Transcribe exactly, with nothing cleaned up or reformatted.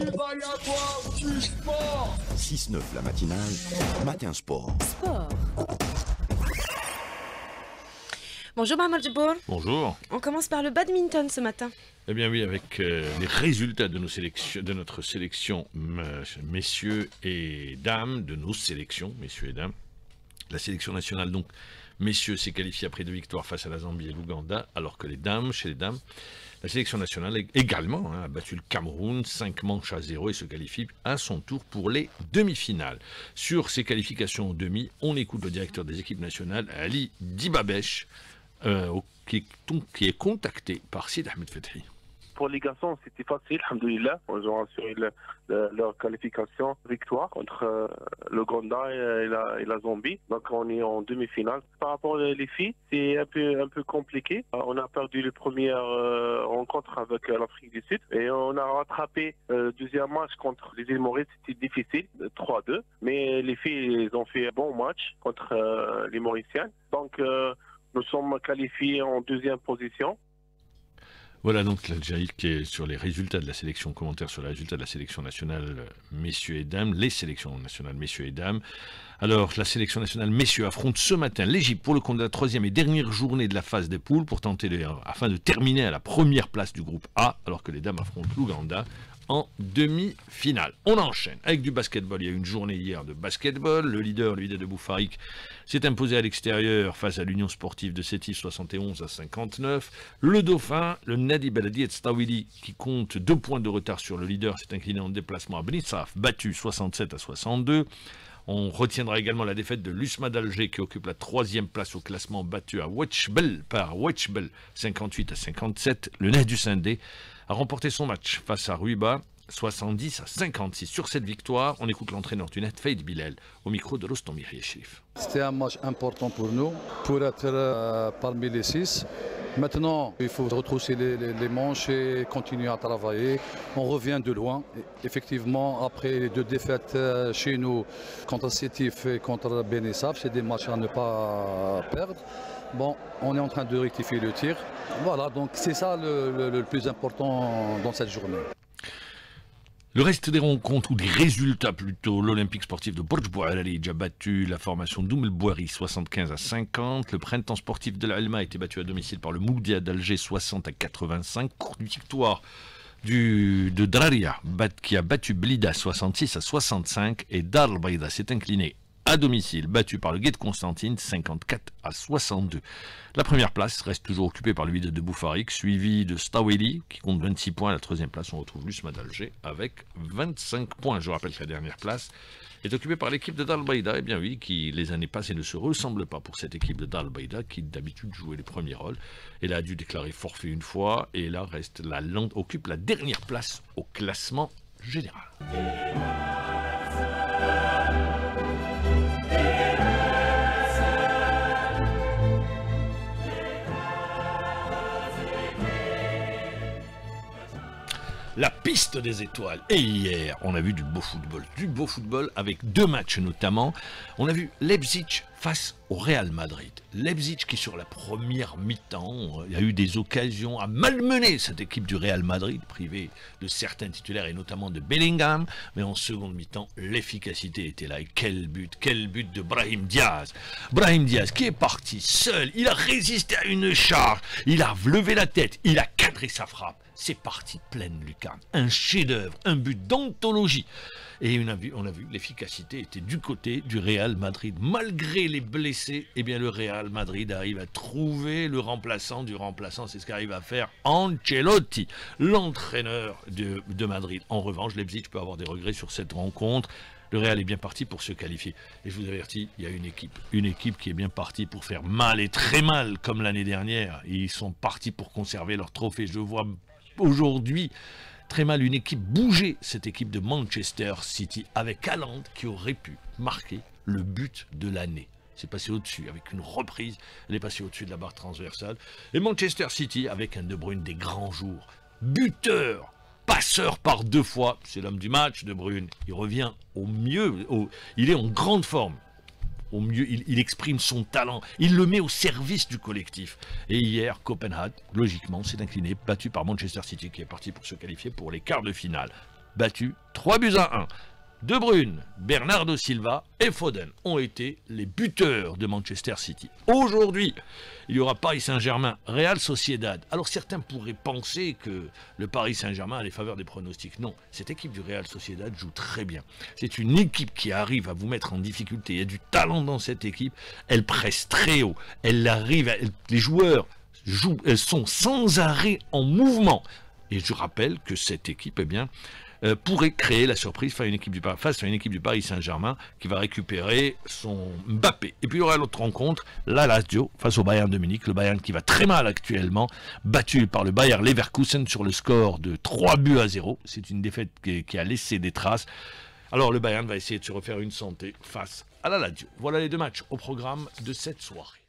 va y avoir du sport. six neuf la matinale, Matin Sport. Sport. Bonjour Mohamed Djibour. Bonjour. On commence par le badminton ce matin. Eh bien oui, avec euh, les résultats de, nos sélections, de notre sélection, euh, messieurs et dames, de nos sélections, messieurs et dames. La sélection nationale, donc, messieurs, s'est qualifiée après deux victoires face à la Zambie et l'Ouganda, alors que les dames, chez les dames, la sélection nationale également hein, a battu le Cameroun, cinq manches à zéro et se qualifie à son tour pour les demi-finales. Sur ces qualifications aux demi, on écoute le directeur des équipes nationales, Ali Dibabesh, euh, qui, qui est contacté par Sid Ahmed Fethi. Pour les garçons, c'était facile, alhamdoulilah. Ils ont assuré le, le, leur qualification victoire contre euh, le Gonda et la, et la Zambie. Donc on est en demi-finale. Par rapport aux filles, c'est un peu, un peu compliqué. On a perdu les premières euh, rencontres avec euh, l'Afrique du Sud et on a rattrapé le euh, deuxième match contre les îles Maurice. C'était difficile, trois deux. Mais les filles, ils ont fait un bon match contre euh, les Mauriciennes. Donc euh, nous sommes qualifiés en deuxième position. Voilà donc l'Algérie qui est sur les résultats de la sélection, commentaire sur les résultats de la sélection nationale messieurs et dames, les sélections nationales messieurs et dames. Alors la sélection nationale messieurs affronte ce matin l'Égypte pour le compte de la troisième et dernière journée de la phase des poules pour tenter de, afin de terminer à la première place du groupe A, alors que les dames affrontent l'Ouganda en demi-finale. On enchaîne avec du basketball. Il y a eu une journée hier de basketball. Le leader, le leader de Boufarik, s'est imposé à l'extérieur face à l'Union sportive de Sétif soixante et onze à cinquante-neuf. Le dauphin, le Nadi Beladi Tstawili, qui compte deux points de retard sur le leader, s'est incliné en déplacement à Benissaf, battu soixante-sept à soixante-deux. On retiendra également la défaite de l'Usma d'Alger qui occupe la troisième place au classement, battu à Wetchbel par Wetchbel cinquante-huit à cinquante-sept. Le Nez du Sindé a remporté son match face à Ruiba soixante-dix à cinquante-six. Sur cette victoire, on écoute l'entraîneur du Net, Faïd Bilal, au micro de Rostom Yahya-Shrif. C'était un match important pour nous, pour être euh, parmi les six. Maintenant, il faut retrousser les, les, les manches et continuer à travailler. On revient de loin. Et effectivement, après les deux défaites euh, chez nous contre Sétif et contre Benissaf, c'est des matchs à ne pas perdre. Bon, on est en train de rectifier le tir. Voilà, donc c'est ça le, le, le plus important dans cette journée. Le reste des rencontres, ou des résultats plutôt, l'Olympique sportif de Borj Bouarali a déjà battu la formation d'Oumel Bouari soixante-quinze à cinquante. Le printemps sportif de l'Alma a été battu à domicile par le Moudia d'Alger soixante à quatre-vingt-cinq. Courte victoire du, de Draria qui a battu Blida soixante-six à soixante-cinq. Et Dar al-Baïda s'est incliné à domicile, battu par le Guet de Constantine, cinquante-quatre à soixante-deux. La première place reste toujours occupée par le leader de Boufarik, suivi de Staweli, qui compte vingt-six points. À la troisième place, on retrouve l'Usma d'Alger avec vingt-cinq points. Je rappelle que la dernière place est occupée par l'équipe de Dar al-Baïda, et bien oui, qui les années passées ne se ressemble pas pour cette équipe de Dar al-Baïda, qui d'habitude jouait les premiers rôles. Elle a dû déclarer forfait une fois, et là reste la, occupe la dernière place au classement général. La piste des étoiles. Et hier, on a vu du beau football. Du beau football avec deux matchs notamment. On a vu Leipzig face au Real Madrid. Leipzig qui sur la première mi-temps, il y a eu des occasions à malmener cette équipe du Real Madrid, privée de certains titulaires et notamment de Bellingham. Mais en seconde mi-temps, l'efficacité était là. Et quel but, quel but de Brahim Diaz. Brahim Diaz qui est parti seul. Il a résisté à une charge. Il a levé la tête. Il a cadré sa frappe. C'est parti pleine lucarne, un chef-d'œuvre, un but d'anthologie. Et on a vu, on a vu, l'efficacité était du côté du Real Madrid. Malgré les blessés, eh bien le Real Madrid arrive à trouver le remplaçant du remplaçant. C'est ce qu'arrive à faire Ancelotti, l'entraîneur de, de Madrid. En revanche, Leipzig peut avoir des regrets sur cette rencontre. Le Real est bien parti pour se qualifier. Et je vous avertis, il y a une équipe, une équipe qui est bien partie pour faire mal et très mal, comme l'année dernière. Ils sont partis pour conserver leur trophée. Je vois aujourd'hui très mal une équipe bouger, cette équipe de Manchester City, avec Haaland qui aurait pu marquer le but de l'année. C'est passé au-dessus, avec une reprise, elle est passée au-dessus de la barre transversale. Et Manchester City, avec un De Bruyne des grands jours, buteur, passeur par deux fois, c'est l'homme du match, De Bruyne. Il revient au mieux, au, il est en grande forme. Au mieux, il, il exprime son talent, il le met au service du collectif. Et hier, Copenhague, logiquement, s'est incliné, battu par Manchester City, qui est parti pour se qualifier pour les quarts de finale. battu trois buts à un. De Bruyne, Bernardo Silva et Foden ont été les buteurs de Manchester City. Aujourd'hui, il y aura Paris Saint-Germain, Real Sociedad. Alors certains pourraient penser que le Paris Saint-Germain a les faveurs des pronostics. Non, cette équipe du Real Sociedad joue très bien. C'est une équipe qui arrive à vous mettre en difficulté. Il y a du talent dans cette équipe. Elle presse très haut. Elle arrive, à... les joueurs jouent, elles sont sans arrêt en mouvement. Et je rappelle que cette équipe, eh bien, Euh, pourrait créer la surprise face à une équipe du, face à une équipe du Paris Saint-Germain qui va récupérer son Mbappé. Et puis il y aura l'autre rencontre, la Lazio face au Bayern de Munich, le Bayern qui va très mal actuellement, battu par le Bayer Leverkusen sur le score de trois buts à zéro. C'est une défaite qui, qui a laissé des traces. Alors le Bayern va essayer de se refaire une santé face à la Lazio. Voilà les deux matchs au programme de cette soirée.